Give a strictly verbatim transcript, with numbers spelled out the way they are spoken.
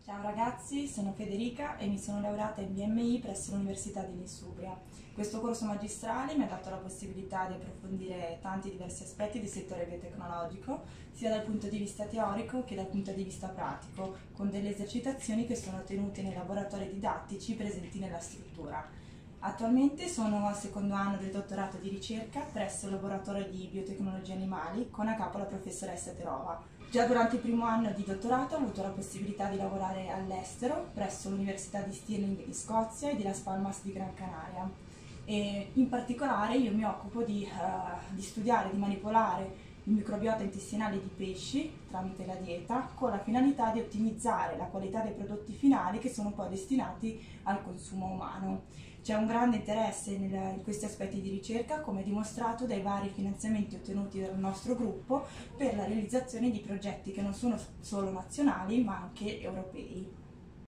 Ciao ragazzi, sono Federica e mi sono laureata in B M I presso l'Università di Insubria. Questo corso magistrale mi ha dato la possibilità di approfondire tanti diversi aspetti del settore biotecnologico, sia dal punto di vista teorico che dal punto di vista pratico, con delle esercitazioni che sono tenute nei laboratori didattici presenti nella struttura. Attualmente sono al secondo anno del dottorato di ricerca presso il laboratorio di biotecnologie animali con a capo la professoressa Terova. Già durante il primo anno di dottorato ho avuto la possibilità di lavorare all'estero presso l'Università di Stirling in Scozia e di Las Palmas di Gran Canaria. E in particolare io mi occupo di, uh, di studiare, di manipolare il microbiota intestinale di pesci tramite la dieta con la finalità di ottimizzare la qualità dei prodotti finali che sono poi destinati al consumo umano. C'è un grande interesse nel, in questi aspetti di ricerca, come dimostrato dai vari finanziamenti ottenuti dal nostro gruppo per la realizzazione di progetti che non sono solo nazionali ma anche europei.